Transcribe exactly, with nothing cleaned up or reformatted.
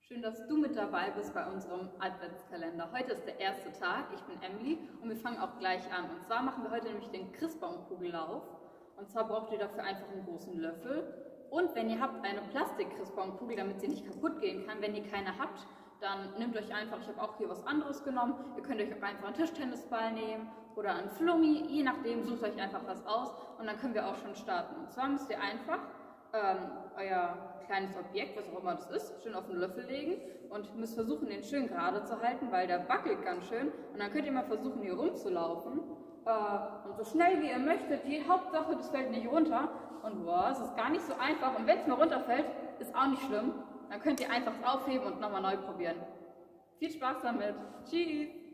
Schön, dass du mit dabei bist bei unserem Adventskalender. Heute ist der erste Tag, ich bin Emily und wir fangen auch gleich an. Und zwar machen wir heute nämlich den Christbaumkugellauf. Und zwar braucht ihr dafür einfach einen großen Löffel. Und wenn ihr habt eine Plastik-Christbaumkugel, damit sie nicht kaputt gehen kann, wenn ihr keine habt, dann nehmt euch einfach, ich habe auch hier was anderes genommen, ihr könnt euch auch einfach einen Tischtennisball nehmen oder einen Flummi, je nachdem, sucht euch einfach was aus und dann können wir auch schon starten. Und zwar müsst ihr einfach ähm, euer kleines Objekt, was auch immer das ist, schön auf den Löffel legen und müsst versuchen, den schön gerade zu halten, weil der wackelt ganz schön. Und dann könnt ihr mal versuchen, hier rumzulaufen. Äh, und so schnell wie ihr möchtet, die Hauptsache, das fällt nicht runter. Und boah, es ist gar nicht so einfach. Und wenn es mal runterfällt, ist auch nicht schlimm. Dann könnt ihr einfach aufheben und nochmal neu probieren. Viel Spaß damit. Tschüss!